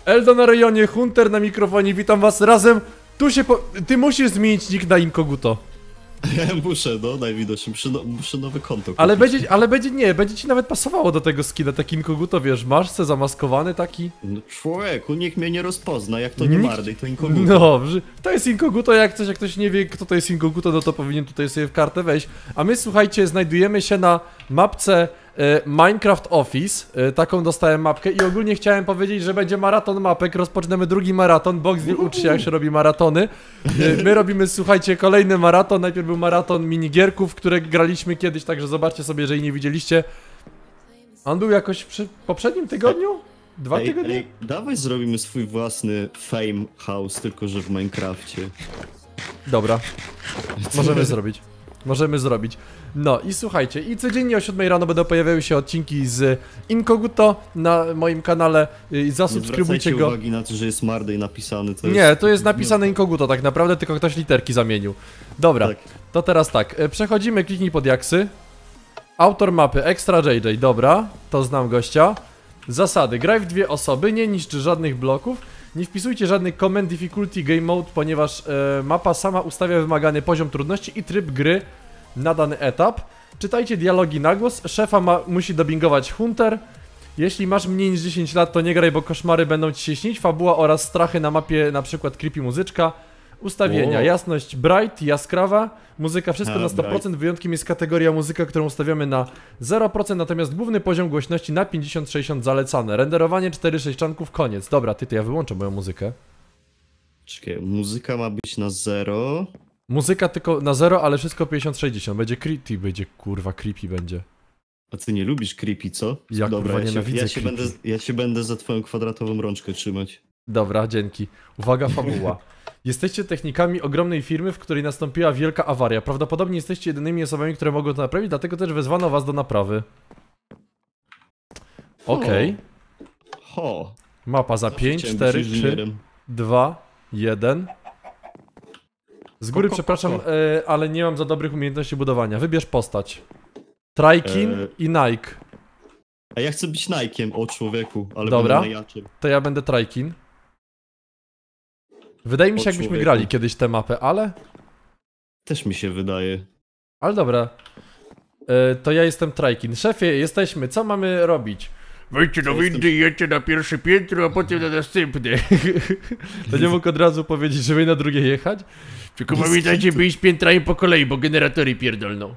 Eldo na rejonie, Hunter na mikrofonie, witam was razem. Ty musisz zmienić nick na Inkoguto. Muszę, no najwidoczniej, muszę nowe konto kupić. Ale będzie ci nawet pasowało do tego skina, taki Inkoguto, wiesz, masz se zamaskowany taki. No człowieku, nikt mnie nie rozpozna, jak to nie Mardy, to Inkoguto. No, to jest Inkoguto, jak ktoś nie wie, kto to jest Inkoguto, no to powinien tutaj sobie w kartę wejść. A my, słuchajcie, znajdujemy się na mapce Minecraft Office, taką dostałem mapkę i ogólnie chciałem powiedzieć, że będzie maraton mapek, rozpoczniemy drugi maraton, Boxville uczy się jak się robi maratony. My robimy, słuchajcie, kolejny maraton, najpierw był maraton minigierków, które graliśmy kiedyś, także zobaczcie sobie, jeżeli nie widzieliście. On był jakoś przy poprzednim tygodniu? 2 tygodnie? Ej, dawaj zrobimy swój własny fame house, tylko że w Minecrafcie. Dobra, możemy zrobić. No i słuchajcie, i codziennie o 7 rano będą pojawiały się odcinki z Inkoguto na moim kanale i zasubskrybujcie go. Uwagi na to, że jest Mardy napisany. To jest napisane Inkoguto tak naprawdę, tylko ktoś literki zamienił. Dobra, tak. To teraz tak, przechodzimy, kliknij pod jaksy. Autor mapy, Extra JJ, dobra, to znam gościa. Zasady, graj w 2 osoby, nie niszcz żadnych bloków. Nie wpisujcie żadnych comment difficulty game mode, ponieważ mapa sama ustawia wymagany poziom trudności i tryb gry na dany etap. Czytajcie dialogi na głos, szefa musi dubbingować Hunter. Jeśli masz mniej niż 10 lat, to nie graj, bo koszmary będą ci się śnić. Fabuła oraz strachy na mapie, na przykład creepy muzyczka. Ustawienia, jasność bright, jaskrawa, muzyka wszystko na 100%, wyjątkiem jest kategoria muzyka, którą ustawiamy na 0%, natomiast główny poziom głośności na 50-60 zalecane. Renderowanie 4-6 czanków, koniec. Dobra, ja wyłączę moją muzykę. Czekaj, muzyka ma być na 0. Muzyka tylko na 0, ale wszystko 50-60, będzie creepy, kurwa creepy będzie. A ty nie lubisz creepy, co? Ja, dobra, kurwa, ja się będę za twoją kwadratową rączkę trzymać. Dobra, dzięki. Uwaga, fabuła. Jesteście technikami ogromnej firmy, w której nastąpiła wielka awaria. Prawdopodobnie jesteście jedynymi osobami, które mogą to naprawić, dlatego też wezwano was do naprawy. Okej. Ho. Mapa za 5, 4, 3, 2, 1. Z góry przepraszam, ale nie mam za dobrych umiejętności budowania. Wybierz postać. Trajkin i Nike. A ja chcę być Nike'iem, o człowieku, ale dobra, będę najaczem. To ja będę Trajkin. Wydaje mi się, jakbyśmy grali kiedyś tę mapę, ale... Też mi się wydaje. Ale dobra. To ja jestem Trajkin. Szefie, jesteśmy, co mamy robić? Wejdźcie do windy i jedźcie na pierwsze piętro, a potem na następne. To nie mógł od razu powiedzieć, żeby na drugie jechać? Tylko pamiętajcie, by iść piętrami po kolei, bo generatory pierdolną.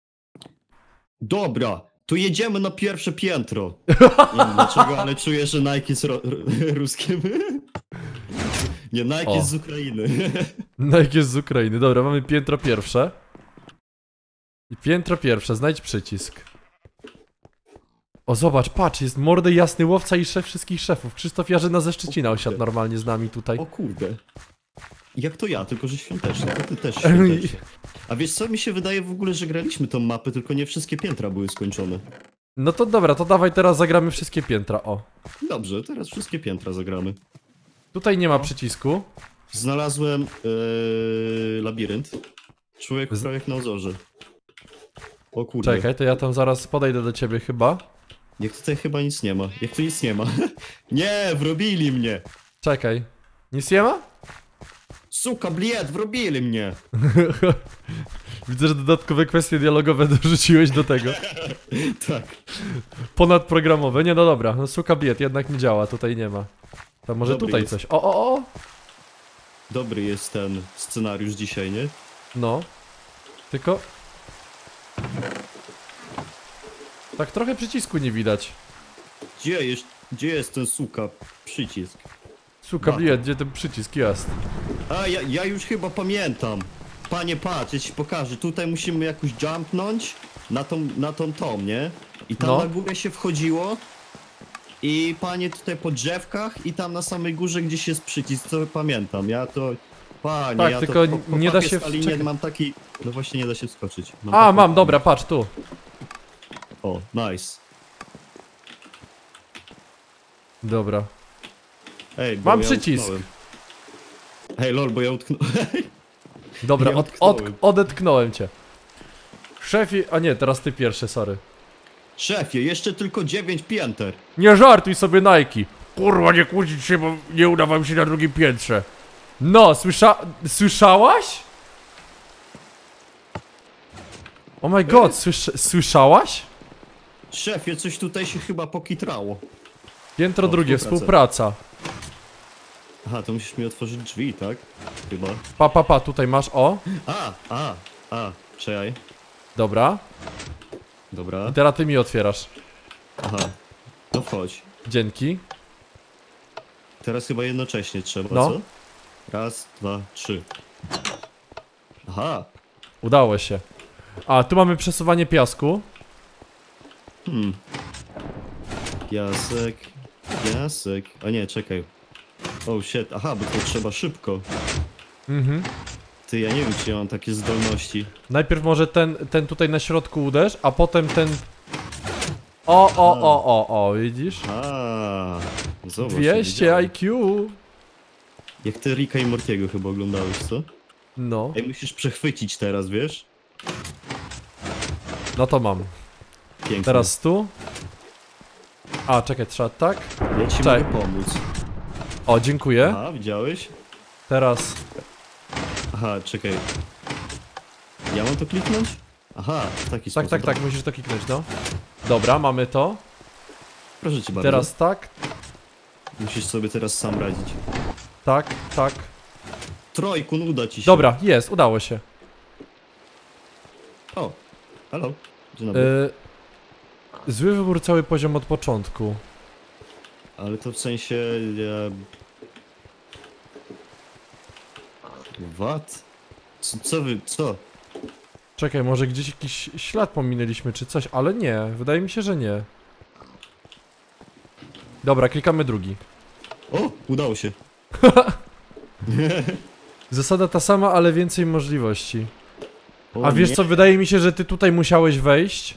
Dobra, to jedziemy na pierwsze piętro. Nie wiem dlaczego, ale czuję, że Nike jest ruskim. Nie, Nike jest z Ukrainy. Nike jest z Ukrainy, dobra, mamy piętro pierwsze. I piętro pierwsze, znajdź przycisk. O, zobacz, patrz, jest mordy jasny łowca i szef wszystkich szefów. Krzysztof Jarzyna ze Szczecina osiadł normalnie z nami tutaj. O kurde. Jak to ja, tylko że świątecznie, to ty też świątecznie. A wiesz co, mi się wydaje w ogóle, że graliśmy tą mapę, tylko nie wszystkie piętra były skończone. No to dobra, to dawaj teraz zagramy wszystkie piętra, o. Dobrze, teraz wszystkie piętra zagramy. Tutaj nie ma przycisku. Znalazłem labirynt. Człowiek prawie jak na ozorze. O kurde. Czekaj, to ja tam zaraz podejdę do ciebie chyba. Jak tutaj chyba nic nie ma. Jak tu nic nie ma. Nie, wrobili mnie. Czekaj. Nic nie ma? Suka, bliet, wrobili mnie. Widzę, że dodatkowe kwestie dialogowe dorzuciłeś do tego. Tak. Ponadprogramowe. Nie, no dobra. No suka bliet, jednak nie działa. Tutaj nie ma. To może Dobry tutaj jest. coś. O! Dobry jest ten scenariusz dzisiaj, nie? No. Tylko... Tak trochę przycisku nie widać. Gdzie jest ten suka przycisk? Suka bliet, gdzie ten przycisk jest? A, ja już chyba pamiętam. Panie, patrz, ja ci pokażę. Tutaj musimy jakoś jumpnąć na tą tom, nie? I tam na górę się wchodziło. I panie tutaj po drzewkach i tam na samej górze gdzieś jest przycisk, co pamiętam. Ja to... Panie, tak, ja tylko to nie da się mam taki... No właśnie nie da się wskoczyć. Mam, dobra, patrz tu. O, nice. Dobra. Ej, bo mam ja przycisk. Utknąłem. Hej, lol, bo ja utknąłem. Dobra, Ja odetknąłem cię. Szefie, a nie, teraz ty pierwszy, sorry. Szefie, jeszcze tylko 9 pięter. Nie żartuj sobie, Nike. Kurwa, nie kłócić się, bo nie uda wam się na drugim piętrze. No, słyszałaś? Oh my god, słyszałaś? Szefie, coś tutaj się chyba pokitrało. Piętro O, drugie, współpraca. Aha, to musisz mi otworzyć drzwi, tak? Chyba. Pa, tutaj masz, o. Czekaj. Dobra. Dobra. I teraz ty mi otwierasz. Aha. No wchodź. Dzięki. Teraz chyba jednocześnie trzeba, No. co? Raz, dwa, trzy. Aha. Udało się. A, tu mamy przesuwanie piasku. Piasek. Piasek. A nie, czekaj. Oh shit. Aha, bo to trzeba szybko. Mhm. Ty, ja nie wiem, czy ja mam takie zdolności. Najpierw może ten tutaj na środku uderz, a potem ten... O, widzisz? Zobacz. 200 wiedziałem. IQ. Jak ty Ricka i Mortiego chyba oglądałeś, co? No, Ej, musisz przechwycić teraz, wiesz? no to mam. Pięknie. Teraz tu. A, czekaj, trzeba tak. Ja ci Czekaj. mogę pomóc. O, dziękuję. Aha, widziałeś? Teraz. Aha, czekaj. Ja mam to kliknąć? Aha, w taki Tak, sposób. tak, musisz to kliknąć, no. Dobra, mamy to. Proszę cię bardzo. Teraz tak, Musisz sobie teraz sam radzić. tak. Trojkun, uda ci się. Dobra, jest, udało się. O, halo. Dzień dobry. Zły wybór, cały poziom od początku. Ale to w sensie... What? Co? Czekaj, może gdzieś jakiś ślad pominęliśmy czy coś, ale nie, wydaje mi się, że nie. Dobra, klikamy drugi. O, udało się. Zasada ta sama, ale więcej możliwości. O, A wiesz nie. co, wydaje mi się, że ty tutaj musiałeś wejść.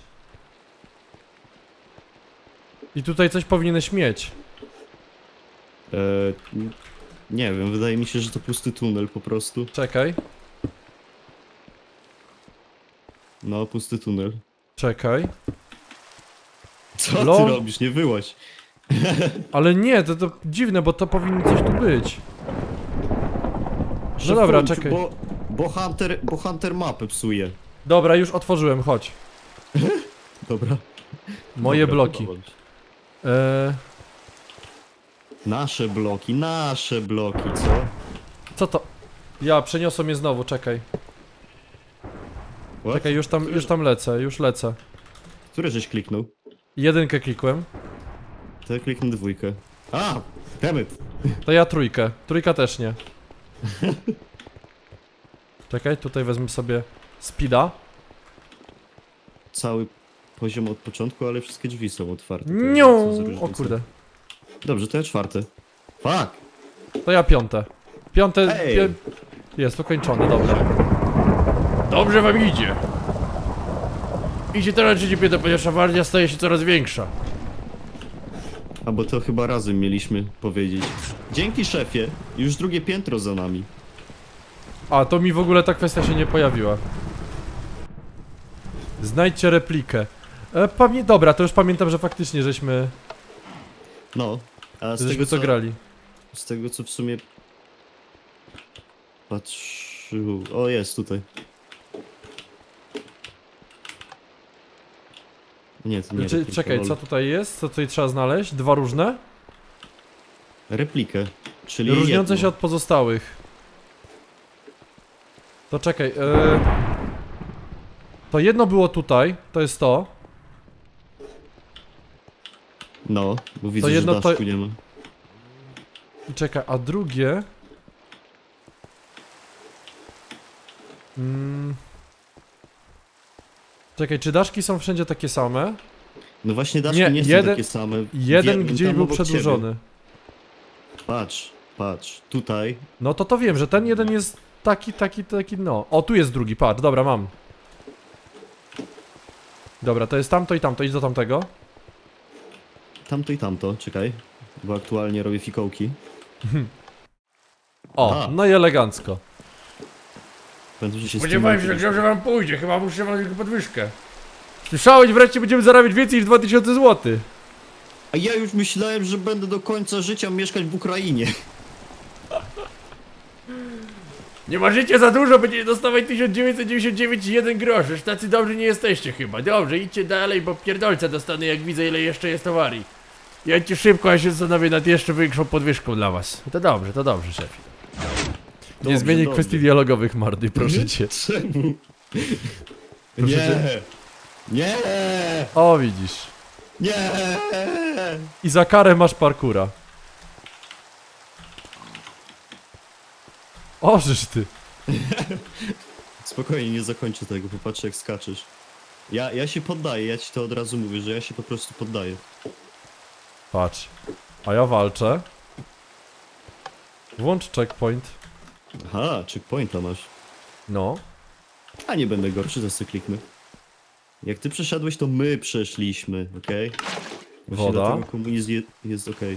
I tutaj coś powinieneś mieć. Nie wiem, wydaje mi się, że to pusty tunel po prostu. Czekaj, No, pusty tunel. czekaj. Co Lol. ty robisz? Nie wyłaź. Ale nie, to dziwne, bo to powinno coś tu być. No dobra, Szefunciu, czekaj. Bo Hunter mapę psuje. Dobra, już otworzyłem, chodź. Dobra. Moje Dobra, bloki. podoba mi się. Eee, Nasze bloki, co? co to? Ja, przeniosłem je znowu, czekaj. What? Czekaj, już tam lecę, już lecę. Które żeś kliknął? Jedynkę klikłem. To ja kliknę dwójkę. A! Dammit! To ja trójkę. Trójka też nie. Czekaj, tutaj wezmę sobie speeda. Cały poziom od początku, ale wszystkie drzwi są otwarte. to ja Niu! nie wiem, co za O różnica. kurde. Dobrze, to ja czwarte. Fuck! To ja piąte. Piąte... Ej! Jest ukończone, dobra. Dobrze wam idzie. Idzie teraz trzecie piętro, ponieważ awaria staje się coraz większa. A bo to chyba razem mieliśmy powiedzieć. Dzięki szefie, już drugie piętro za nami. A, to mi w ogóle ta kwestia się nie pojawiła. Znajdźcie replikę. Dobra, to już pamiętam, że faktycznie żeśmy No, a z tego co grali. Z tego co w sumie... Patrzył... O, jest tutaj. Nie, to nie replika, Czekaj, lol. co tutaj jest? Co tutaj trzeba znaleźć? Dwa różne? Replikę, czyli Różniące jedno. się od pozostałych. To czekaj, to jedno było tutaj, to jest to. No, bo widzę, jedno że to- daszku nie ma. I czekaj, a drugie... Czekaj, czy daszki są wszędzie takie same? No właśnie daszki Nie, nie, są jeden- takie same. W Jeden jednym gdzieś tam był obok przedłużony. ciebie. Patrz, tutaj. No to wiem, że ten jeden jest taki, no. O, tu jest drugi, patrz, dobra, mam. Dobra, to jest tamto i tamto, idź do tamtego. Tamto i tamto, czekaj. Bo aktualnie robię fikołki. O, Aha. no i elegancko. Pamiętam, że się Spodziewałem się, streamował że wam pójdzie, chyba muszę wam tylko podwyżkę. Słyszałeś, wreszcie będziemy zarabiać więcej niż 2000 zł. A ja już myślałem, że będę do końca życia mieszkać w Ukrainie. Nie marzycie za dużo, będziecie dostawać 1999 i 1 grosz. Już tacy dobrzy nie jesteście chyba. Dobrze, idźcie dalej, bo pierdolca dostanę, jak widzę, ile jeszcze jest towarii. Jedźcie szybko, a się zastanowię nad jeszcze większą podwyżką dla was. To dobrze, szefie. Nie zmienię kwestii dialogowych, Mardy, proszę cię. Czemu? Proszę Nie! cię. Nie! O, widzisz. Nie! I za karę masz parkura. Ożysz ty. Spokojnie, nie zakończę tego, popatrz jak skaczesz. Ja się poddaję, ja ci to od razu mówię, że ja się po prostu poddaję. Patrz. A ja walczę. Włącz checkpoint. Aha, checkpointa masz. No. A nie będę gorszy, za sobie kliknę. Jak ty przeszedłeś, to my przeszliśmy, okej? Właśnie Woda. dlatego komunizm jest okej.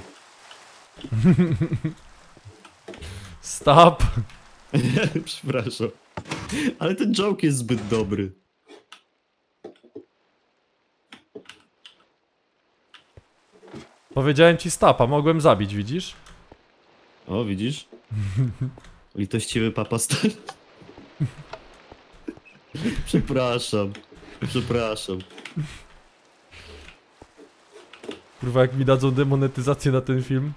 Stop. Przepraszam. Ale ten joke jest zbyt dobry. Powiedziałem ci stop, a mogłem zabić, widzisz? O, widzisz? Litościwy papa stan. Przepraszam. Przepraszam. Kurwa, jak mi dadzą demonetyzację na ten film.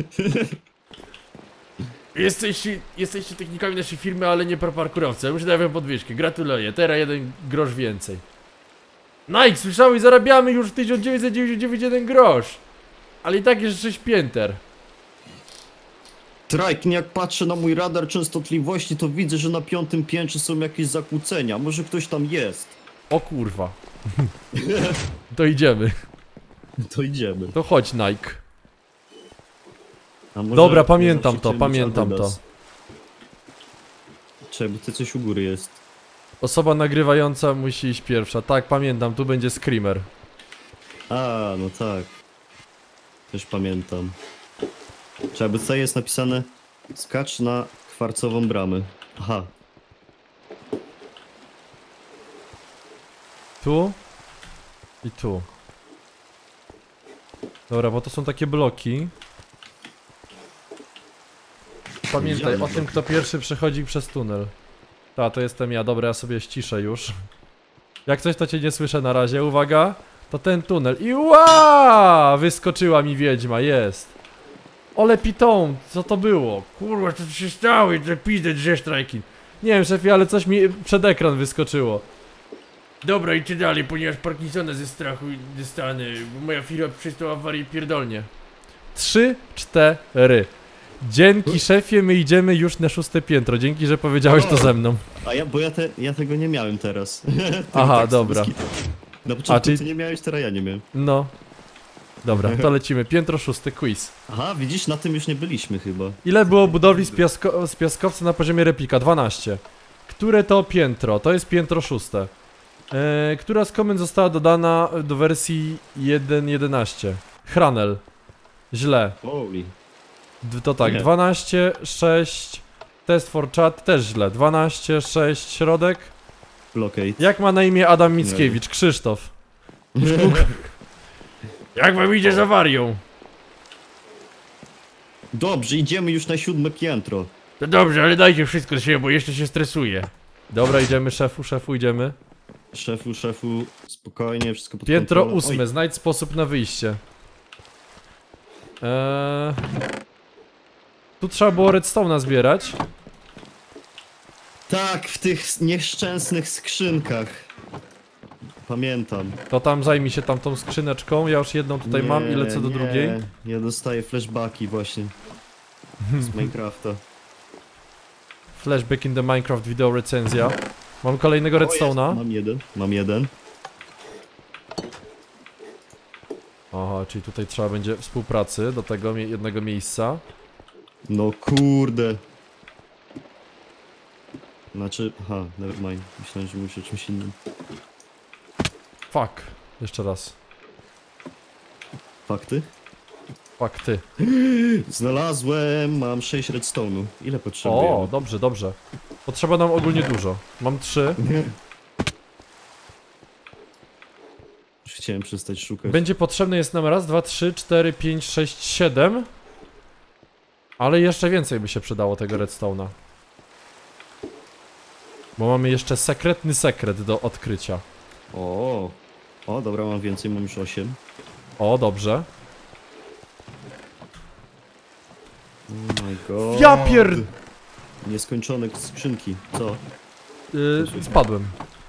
Jesteście technikami naszej firmy, ale nie parkurowcy. Już daję wam podwyżkę. Gratuluję. Teraz 1 grosz więcej. Nike, słyszałeś? Zarabiamy już 1999 1 grosz. Ale i tak jest 6 pięter. Trajkin, jak patrzę na mój radar częstotliwości, to widzę, że na 5. piętrze są jakieś zakłócenia. Może ktoś tam jest. O kurwa. To idziemy. To idziemy. To chodź, Nike. A może Dobra, pamiętam może to, chcieli pamiętam być to. Adidas? Czekaj, bo ty coś u góry jest. Osoba nagrywająca musi iść pierwsza. Tak, pamiętam, tu będzie screamer. A, no tak. Też pamiętam. Czekaj, bo tutaj jest napisane skacz na kwarcową bramę. Aha. Tu i tu. Dobra, bo to są takie bloki. Pamiętaj o tym, kto pierwszy przechodzi przez tunel. Ta, to jestem ja. Dobra, ja sobie ściszę już. Jak coś, to cię nie słyszę na razie. Uwaga, to ten tunel. I ła! Wyskoczyła mi wiedźma, jest. Ole pitą, co to było? Kurwa, co tu się stało? I te pizdy drzesz, Trajkin. Nie wiem, szefie, ale coś mi przed ekran wyskoczyło. Dobra, idźcie dalej, ponieważ Parkinsona ze strachu dostanę, bo moja firma przystała awarii pierdolnie. 3, 4. Dzięki szefie, my idziemy już na 6. piętro. Dzięki, że powiedziałeś to ze mną. A ja, bo ja tego nie miałem teraz. Aha, tekstu dobra. bez kitu. Na początku czyli- ty nie miałeś, teraz ja nie miałem. No. Dobra, to lecimy. Piętro 6, quiz. Aha, widzisz, na tym już nie byliśmy chyba. Ile było budowli z piaskowca na poziomie replika? 12. Które to piętro? To jest piętro 6. Która z komend została dodana do wersji 1.11? Hranel. Źle. Holy. To tak, Nie. 12, 6. Test for chat też źle. 12, 6, środek. Blockade. Jak ma na imię Adam Mickiewicz? Krzysztof. Jak wam idzie z awarią? Dobrze, idziemy już na 7. piętro. To dobrze, ale dajcie wszystko z siebie, bo jeszcze się stresuję. Dobra, idziemy, szefu, idziemy. Szefu, spokojnie, wszystko pod Piętro kontrolą. 8, Oj, znajdź sposób na wyjście. Tu trzeba było redstone'a zbierać. tak, w tych nieszczęsnych skrzynkach. Pamiętam. To tam zajmij się tamtą skrzyneczką, ja już jedną tutaj mam i lecę do nie, drugiej. Ja dostaję flashbacki właśnie. Z Minecrafta. Flashback in the Minecraft video recenzja. Mam kolejnego redstone'a. Mam jeden. Aha, czyli tutaj trzeba będzie współpracy do tego jednego miejsca. No kurde. Znaczy, aha, nevermind. Myślałem, że muszę czymś innym. Fuck. Jeszcze raz. Fakty? Fuck ty. Znalazłem, mam 6 redstone'u. Ile potrzebuję? O, dobrze, dobrze. Potrzeba nam ogólnie dużo. Mam 3. chciałem przestać szukać. Będzie potrzebny jest nam raz, 2, 3, 4, 5, 6, 7. Ale jeszcze więcej by się przydało tego redstone'a. Bo mamy jeszcze sekretny sekret do odkrycia. O, dobra, mam więcej, mam już 8. O, dobrze. Oh my god. Ja pierd... Nieskończone skrzynki, co? Spadłem.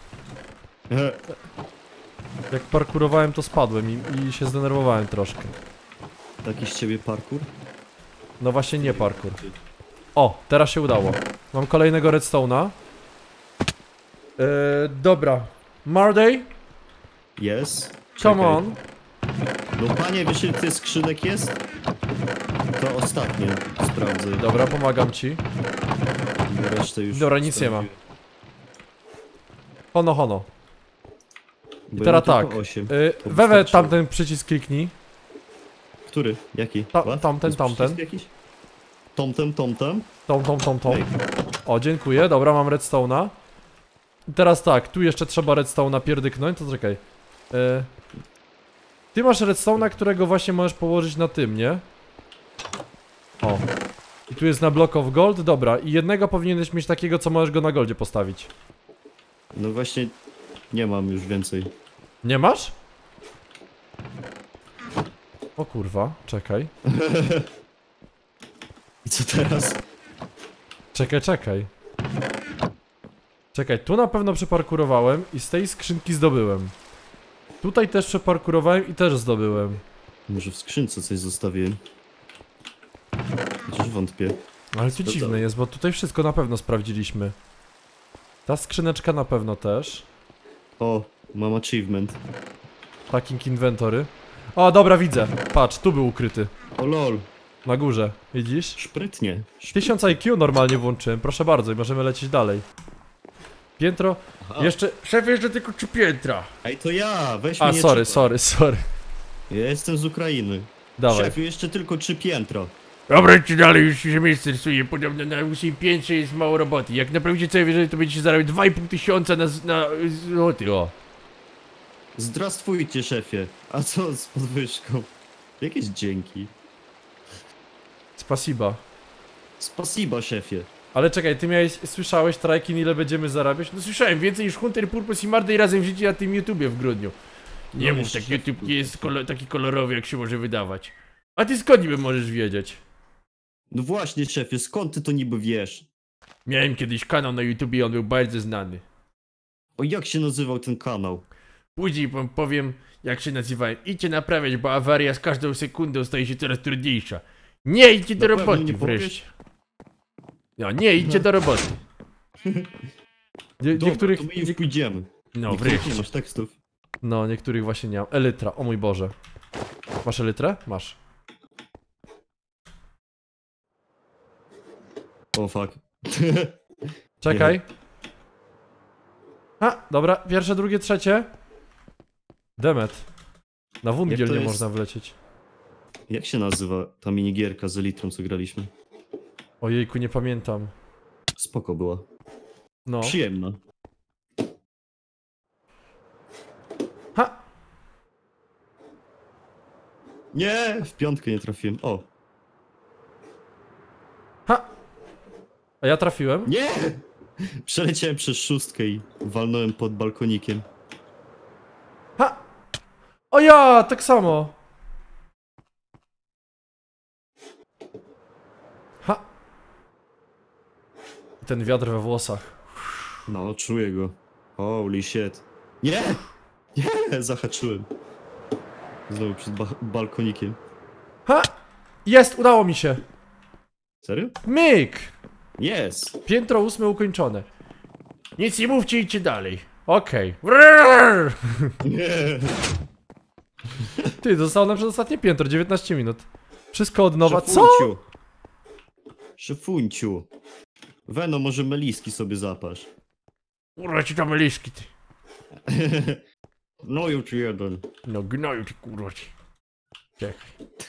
Jak parkurowałem, to spadłem i się zdenerwowałem troszkę. Taki z ciebie parkour? No właśnie nie parkour. O, teraz się udało. Mam kolejnego redstone'a. Dobra. Marday, Jest. come on. No panie, wiesz ile tych skrzynek jest? To ostatnie sprawdzę. Dobra, pomagam ci. Resztę już Dobra, nic nie ma. sprawdziłem. Hono, hono. I Bo ja teraz mam tak. tylko 8. To Wewe wystarczy. tamten przycisk kliknij. Który? Jaki? What? Tamten, Jest tamten. przycisk jakiś? Tomtem. Tom. Ej. O, dziękuję. Dobra, mam redstone'a. I teraz tak, tu jeszcze trzeba redstone'a pierdyknąć, to czekaj. Ty masz redstone'a, którego właśnie możesz położyć na tym, nie? O. I tu jest na block of gold, dobra. I jednego powinieneś mieć takiego, co możesz go na goldzie postawić. No właśnie, nie mam już więcej. Nie masz? O kurwa, czekaj. I co teraz? Czekaj. Czekaj, tu na pewno przeparkurowałem i z tej skrzynki zdobyłem. Tutaj też przeparkurowałem i też zdobyłem. Może w skrzynce coś zostawiłem. Chociaż wątpię. Ale to dziwne jest, bo tutaj wszystko na pewno sprawdziliśmy. Ta skrzyneczka na pewno też. O, mam achievement. Packing inventory. O, dobra, widzę. Patrz, tu był ukryty. O lol, Na górze. Widzisz? szprytnie. 1000 IQ normalnie włączyłem, proszę bardzo, i możemy lecieć dalej. Piętro. Jeszcze. Szef, jeszcze tylko 3 piętra. Ej, to ja, weź A, mnie sorry. Ja jestem z Ukrainy. Dawaj. Szefu, jeszcze tylko 3 piętra. Dobra, idźcie dalej, już się miejsce rysuje. Podobno na 8 piętrze jest mało roboty. Jak naprawicie całe wieże, to będziecie zarabiać 2500 na złoty, o. Zdrastwujcie, szefie. A co z podwyżką? Jakieś dzięki. Spasiba. Spasiba, szefie. Ale czekaj, ty słyszałeś, Trajkin, ile będziemy zarabiać? No słyszałem, więcej niż Hunter, Purpose i Marday razem wzięci na tym YouTubie w grudniu. Nie No mów, jeszcze tak szef YouTube nie jest Purpose. taki kolorowy, jak się może wydawać. A ty skąd niby możesz wiedzieć? No właśnie, szefie, skąd ty to niby wiesz? Miałem kiedyś kanał na YouTube i on był bardzo znany. O, jak się nazywał ten kanał? Później wam powiem, jak się nazywałem. Idźcie naprawiać, bo awaria z każdą sekundą staje się coraz trudniejsza. Nie idźcie do Na pewno roboty nie wreszcie. No, nie idźcie do roboty. Dobra, Niektórych. to my już pójdziemy. No, Niektórych nie wreszcie. masz tekstów. No, niektórych właśnie nie mam. Elytra, o mój Boże. Masz elytrę? Masz. O, fuck. Czekaj. Ha, dobra, pierwsze, drugie, trzecie. Demet. Na wungiel to nie jest? można wlecieć. Jak się nazywa ta minigierka z Elitrą, co graliśmy? Ojejku, nie pamiętam. Spoko była. No. Przyjemna. Ha! Nie, w piątkę nie trafiłem. O, Ha! A ja trafiłem? nie! Przeleciałem przez 6 i walnąłem pod balkonikiem. Ha! O ja, tak samo! Ha! Ten wiatr we włosach. No, czuję go. Holy shit. Nie! Nie! Zahaczyłem. Znowu przed balkonikiem. Ha! Jest, udało mi się! Serio? Myk! Jest! Piętro 8 ukończone. Nic nie mówcie, idźcie dalej. Okej. Nie! Ty, zostało nam przez ostatnie piętro, 19 minut. Wszystko od nowa. Co? Szefunciu! Szefunciu! Weno, może meliski sobie zapasz. Kurwa ci tam liszki, ty. No już jeden. No gnoju ty kurwa ci. Czekaj.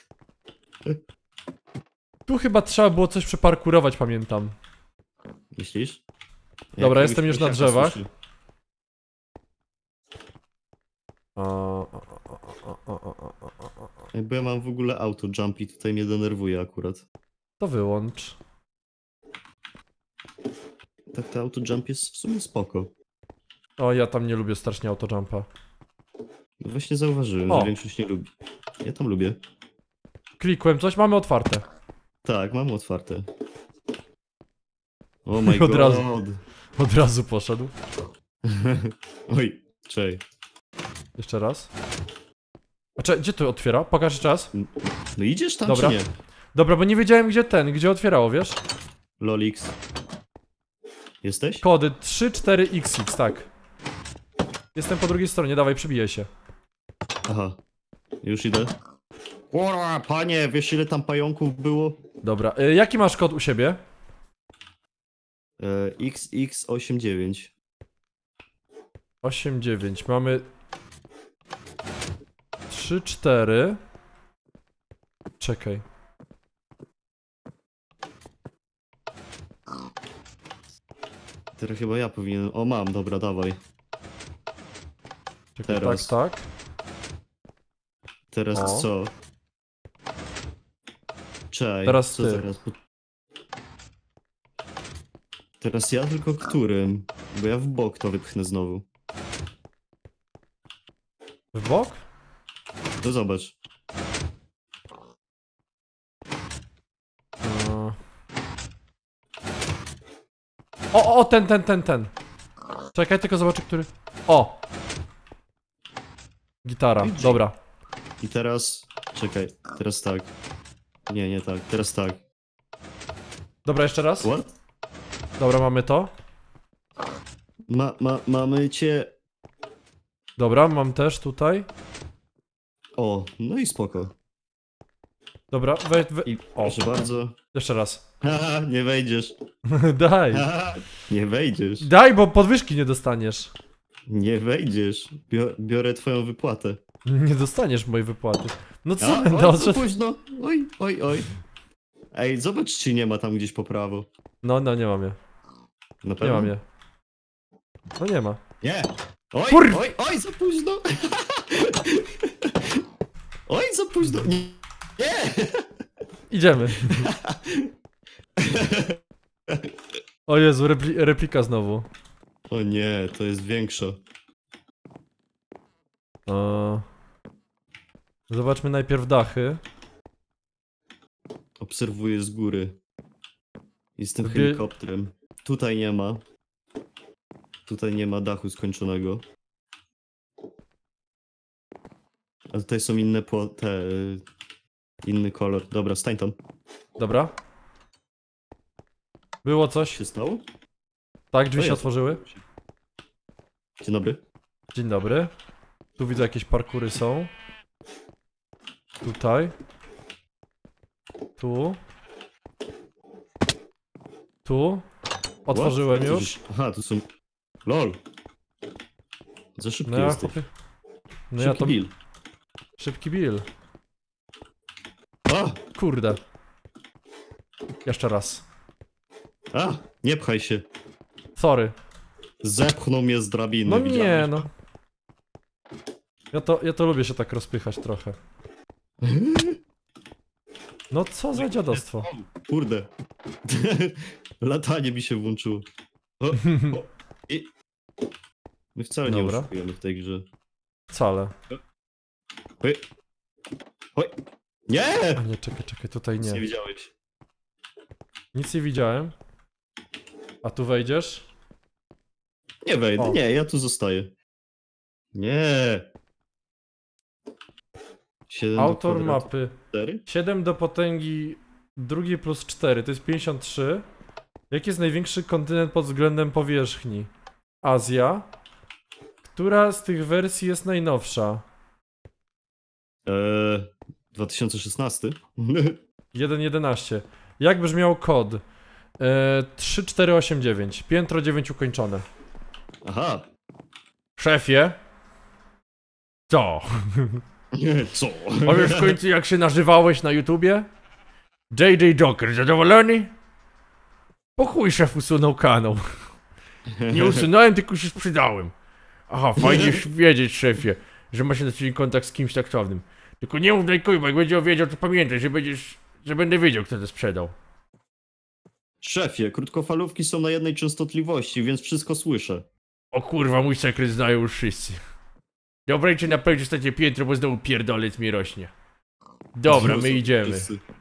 Tu chyba trzeba było coś przeparkurować, pamiętam. Myślisz? Dobra, Jakiegoś jestem już na prosiaka drzewach. słyszy. Bo ja mam w ogóle auto jump i tutaj mnie denerwuje akurat. To wyłącz. Tak, to auto jump jest w sumie spoko. O, ja tam nie lubię strasznie autojumpa. No właśnie zauważyłem, O. że większość nie lubi. Ja tam lubię. Klikłem coś, mamy otwarte. Tak, mam otwarte. Oh my Od god. razu. Od razu poszedł. Oj, czej. Jeszcze raz. Gdzie to otwiera? Pokaż jeszcze raz. No idziesz tam Dobra. czy nie? Dobra, bo nie wiedziałem gdzie otwierało, wiesz? Lolix. Jesteś? Kody 34XX, tak. Jestem po drugiej stronie, dawaj, przybijaj się. Aha. Już idę. Kurwa, panie, wiesz ile tam pająków było? Dobra, jaki masz kod u siebie? XX89. 8-9, mamy 3-4. Czekaj. Teraz chyba ja powinienem... O, mam, dobra, dawaj. Czekaj, Teraz. tak. Teraz O. co? Czej, Teraz co ty. teraz? Teraz ja tylko którym? Bo ja w bok to wypchnę znowu. W bok? No zobacz. O, ten. Czekaj, tylko zobaczę, który... O! Gitara, dobra. I teraz... Czekaj, teraz tak. Nie, nie tak, teraz tak. Dobra, jeszcze raz. What? Dobra, mamy to. Mamy cię... Dobra, mam też tutaj. O, no i spoko. Dobra, I O, proszę bardzo. jeszcze raz. Haha, nie wejdziesz. Daj. Haha, nie wejdziesz. Daj, bo podwyżki nie dostaniesz. Nie wejdziesz. Biorę twoją wypłatę. Nie dostaniesz mojej wypłaty. No co A, będę oj, za odszedł? późno. Oj, oj, oj. Ej, zobacz, czy nie ma tam gdzieś po prawo. No, nie mam je. Na Nie pewno? mam je. No nie ma. Nie. Oj, Kurw! oj, za późno. Oj, za późno. Nie. Nie. Idziemy. O Jezu, replika znowu. O nie, to jest większa. Zobaczmy najpierw dachy. Obserwuję z góry. Jestem Zbie- helikopterem. Tutaj nie ma. Tutaj nie ma dachu skończonego. A tutaj są inne inny kolor. Dobra, stań tam. Dobra. Było coś? Się stało? Tak, drzwi O się Jezu. otworzyły. Dzień dobry. Dzień dobry. Tu widzę jakieś parkury są. Tutaj. Tu. Tu. Otworzyłem What? już. Aha, tu są... LOL. Za szybki No ja jesteś. chłopie. No ja Szybki to... Bill. Szybki Bill. A! Kurde. Jeszcze raz. A! Nie pchaj się. Sorry. Zepchnął mnie z drabiny. No nie, widziałeś? no. Ja to lubię się tak rozpychać trochę. No co za dziadostwo. Kurde. Latanie mi się włączyło. O. I... My wcale nie Dobra. oszukujemy w tej grze. Wcale. Oj. Oj. Nie! A nie, czekaj, tutaj Nic nie nie. widziałeś. Nic nie widziałem. A tu wejdziesz? Nie wejdę, O. nie, ja tu zostaję. Nie. 7 do Autor kwadratu mapy. 4? 7 do potęgi drugiej plus 4 to jest 53. Jaki jest największy kontynent pod względem powierzchni? Azja. Która z tych wersji jest najnowsza? 2016? 1.11. Jak brzmiał kod? 3489. Piętro 9 ukończone. Aha. Szefie? Co? Co? Powiesz w końcu jak się nażywałeś na YouTubie? JJ Joker zadowolony? Po chuj szef usunął kanał. Nie usunąłem, tylko się sprzedałem. Aha, fajnie wiedzieć, szefie. że ma się na co dzień kontakt z kimś taktownym. Tylko nie mów Nike'owi, bo jak będzie wiedział, to pamiętaj, że będę wiedział, kto to sprzedał. Szefie, krótkofalówki są na jednej częstotliwości, więc wszystko słyszę. O kurwa, mój sekret znają już wszyscy. Dobra, idźcie na pewno ostatnie piętro, bo znowu pierdolec mi rośnie. Dobra, my idziemy.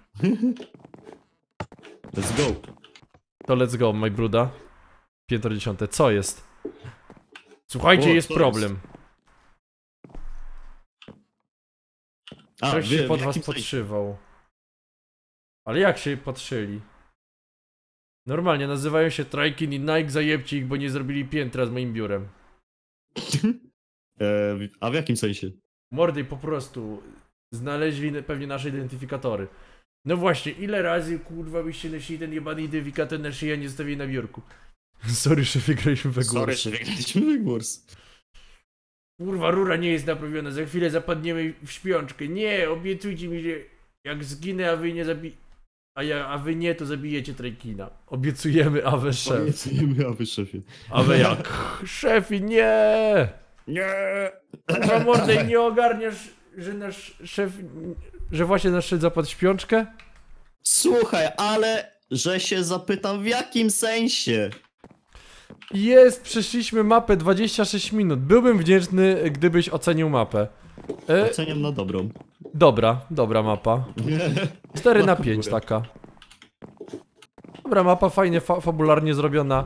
Let's go. To let's go, my bruda. Piętro 10. Co jest? Słuchajcie, O, jest co problem. Ktoś się pod w was jakim sensie? Podszywał. Ale jak się podszyli? Normalnie nazywają się Trajkin i Nike, zajebcie ich, bo nie zrobili piętra z moim biurem. A w jakim sensie? Mordy po prostu znaleźli pewnie nasze identyfikatory. No właśnie, ile razy kurwa byście nosili ten jebany identyfikator na szyję, a nie zostawili na biurku? Sorry, że wygraliśmy we Sorry, że wygraliśmy wygłos. Kurwa, rura nie jest naprawiona, za chwilę zapadniemy w śpiączkę. Nie, obiecujcie mi, że jak zginę, a wy nie a wy nie, to zabijecie Trajkina. Obiecujemy, awe szef. Obiecujemy, a wy szefie. Awe jak? Szefie, nie! Nie! Kurwa, mordę, nie ogarniasz, że nasz szef... Że właśnie nasz szef zapadł w śpiączkę? Słuchaj, ale że się zapytam w jakim sensie? Jest, przeszliśmy mapę 26 minut. Byłbym wdzięczny, gdybyś ocenił mapę. Oceniam na dobrą. Dobra mapa. 4 na 5 taka. Dobra mapa, fajnie, fabularnie zrobiona.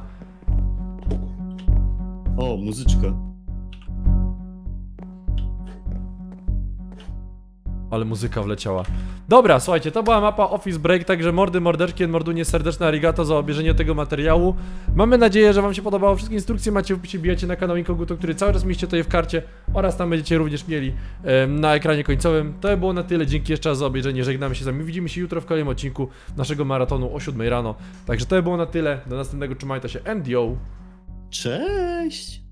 O, muzyczka. Ale muzyka wleciała. Dobra, słuchajcie, to była mapa Office Break, także mordy, mordeczki, mordunie, serdeczne arigato za obejrzenie tego materiału. Mamy nadzieję, że wam się podobało. Wszystkie instrukcje macie w opisie, bijacie na kanał Inkoguto, który cały czas mieścicie tutaj w karcie oraz tam będziecie również mieli na ekranie końcowym. To było na tyle, dzięki jeszcze raz za obejrzenie, żegnamy się z wami, widzimy się jutro w kolejnym odcinku naszego maratonu o 7 rano. Także to było na tyle, do następnego, trzymajcie się, and yo! Cześć!